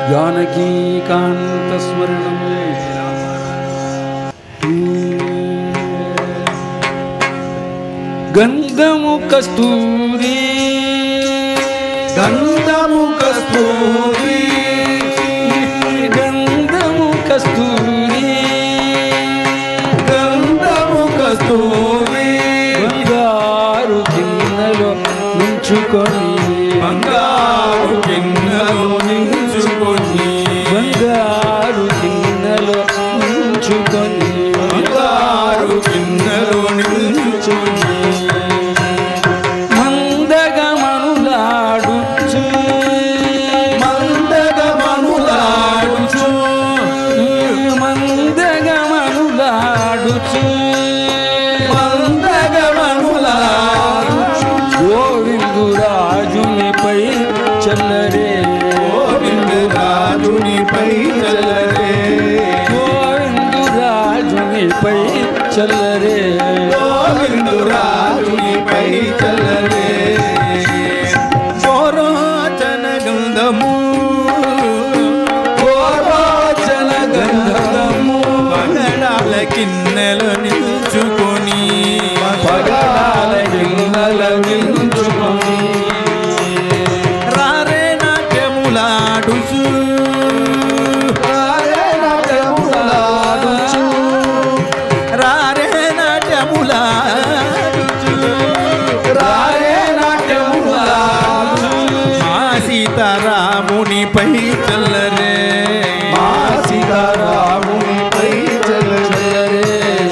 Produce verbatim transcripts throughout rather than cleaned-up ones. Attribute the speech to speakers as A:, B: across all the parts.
A: जानकीकान्तस्मरणं गंधमु कस्तूरी
B: गंधमु कस्तूरी
A: गंधमु कस्तूरी
B: गंधमु कस्तूरी
A: బంగారు గిన్నెలో నించుకొని
B: బంగారు గిన్నెలో నించుకొని
A: బంగారు గిన్నెలో నించుకొని
B: బంగారు గిన్నెలో నించుకొని
A: మందగమనులాడుచు
B: మందగమనులాడుచు
A: మందగమనులాడుచు
B: మందగమనులాడుచు
A: గోవిందురాజునిపై చల్లరే
B: గోవిందురాజునిపై చల్లరే
A: గోవిందురాజునిపై చల్లరే
B: గోవిందురాజునిపై చల్లరే గోరోచన గంధము గోరోచన గంధము పగడాల కిన్నెల నిల్చుకొని
A: పగడాల గిన్నెల నిల్చుకొని
B: రారే నాట్యములాడుచు రారే నాట్యములాడుచు రారే నాట్యములాడుచు రారే నాట్యములాడుచు మా సీతారామునిపై చల్లరే
A: మా సీతారామునిపై చల్లరే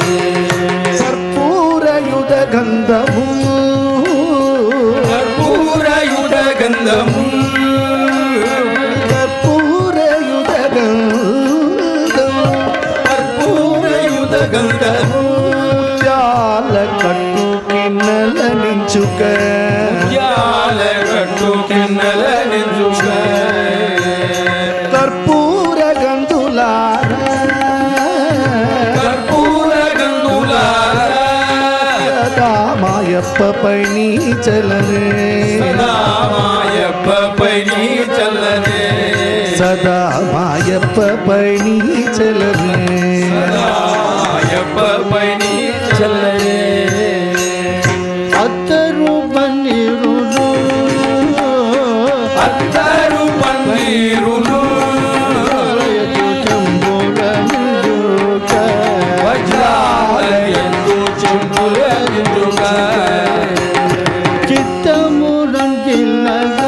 C: కర్పూరయుధ గంధము
B: కర్పూరయుధ గంధము
C: కర్పూరయుధ గంధము
B: కర్పూరయుధ గంధము
C: చాల కట్టు కిన్నెల నించుక
B: యాల కట్టు కిన్నెల నించుక
C: కర్పూర గంధులారా
B: కర్పూర గంధులారా
C: మాయప్ప పై నీ చలరే
B: సదా మాయప్పపై నీ చల్లరే
C: సదా మాయప్ప పై నీ చలరే
B: సదా మాయప్పపై నీ చల్లరే
C: అత్తరు పన్నీరులు
B: అత్తరు పన్నీరులు
C: చెంబుల నిండుక
B: వజ్రాల ఎందు చెంబుల నిండుగా
C: చిత్తము రంజిల్లగా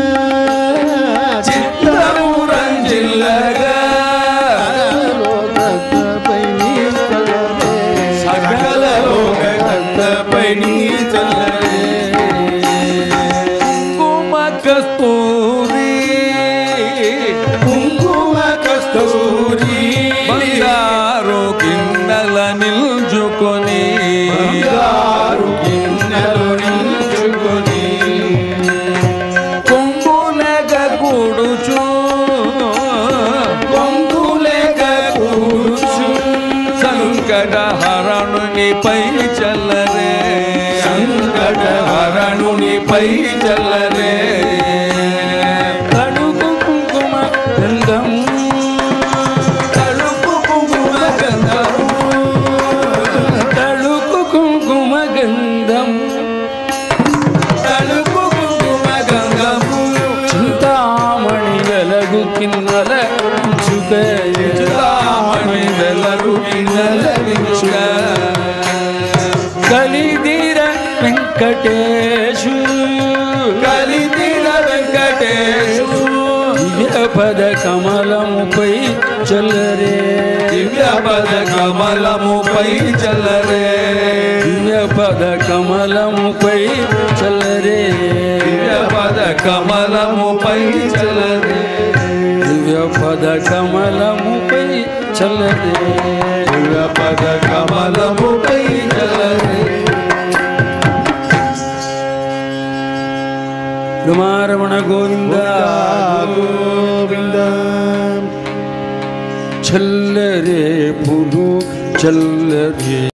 B: చిత్తము రంజిల్లగా
C: లోకపై నీ చలరే
B: సకల లోకగంధపై నీ చల్లరే కుంకుమ కస్తూరి కుంకుమ కస్తూరి బంగారు గిన్నెల నిల్చుకొని బంగారు గిన్నెలు నిల్చుకొని కొంగులెగ కూడుచు కొంగులెగ కూడుచు సంకట హరణునిపై చల్లరే సంకట హరణునిపై చల్లరే
A: తడుకు కుంకుమ గంధము
B: తలుపు కుంకుమ గంధము
A: తడుకు కుంకుమ గంధం
B: తలుపు కుంకుమ గంధము
A: చింతామణి వెలగు కిన్నెల నించుకే
B: చింతామణి వెలగు కిన్నెల నించుక
A: కలిదిర వెంకటేశు
B: కలిదిర వెంకటేశు
A: దివ్య పద కమలముపై చల్లరే
B: దివ్య పద కమలముపై చల్లరే
A: దివ్య పద కమలముపై చల్లరే
B: దివ్య పద కమలముపై చల్లరే
A: దివ్య పద కమలముపై చల్లరే
B: దివ్య పద కమలముపై చల్లరే
A: రమణ గోవింద
C: గోవింద
A: చల్లరే పురు చల్లరే